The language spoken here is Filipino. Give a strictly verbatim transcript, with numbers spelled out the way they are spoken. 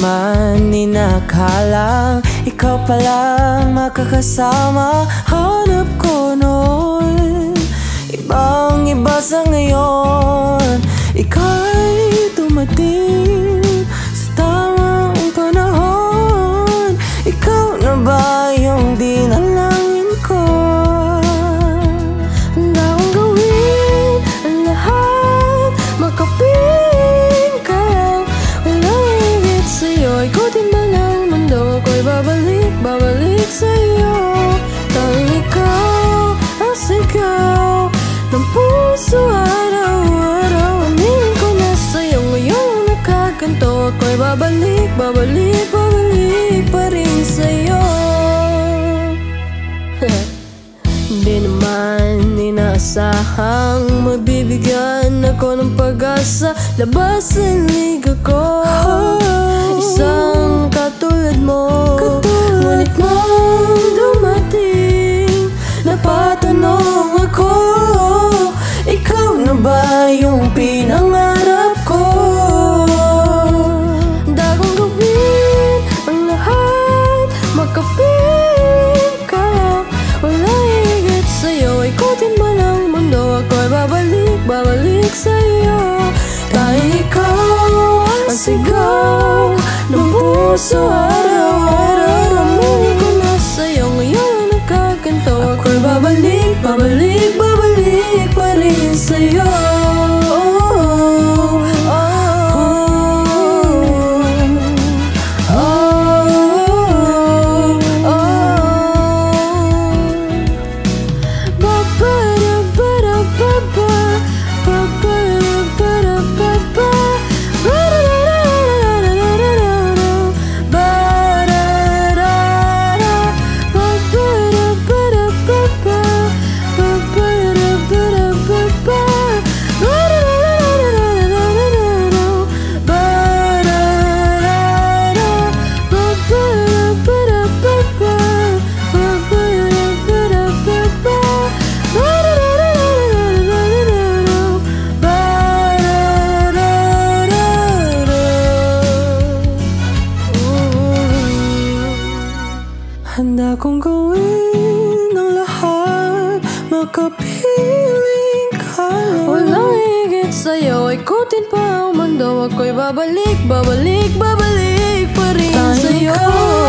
naman inakala ikaw palang makakasama. Hanap ko noon, ibang iba sa ngayon. Ika'y dumating sa tamang panahon. Ikaw na ba yung dinalangin ko? Handa kong gawin ang lahat, makapiling ka lang. Walang higit sa'yo, ikutin man ang mundo. Ako'y babalik, babalik sa'yo. Tanging ikaw ang sigaw ng puso araw-araw. Aminin ko na sa'yo, ngayon ang nakaganto. Ako'y babalik, babalik, babalik pa rin sa'yo. Di naman inaasahang mabibigyan ako ng pag-asa. Labas ang liga ko, isang katulad mo. Ngunit nang dumating, napatanong ako, ikaw na ba yung pinangarap ko? Handa kong gawin ang lahat, makapiling ka. Walang higit sa'yo, ikutin man ang mundo. Ako'y babalik, babalik sa'yo. Tanging ikaw ang sigaw ng puso araw-araw. Aminin ko na sa'yo, ngayon ang nakaganto. Ako'y babalik, babalik, babalik pa rin sa'yo. Handa kong gawin ang lahat, makapiling ka lang. Walang higit sa'yo, ikutin pa ang mundo. Ako'y babalik, babalik, babalik pa rin sa'yo.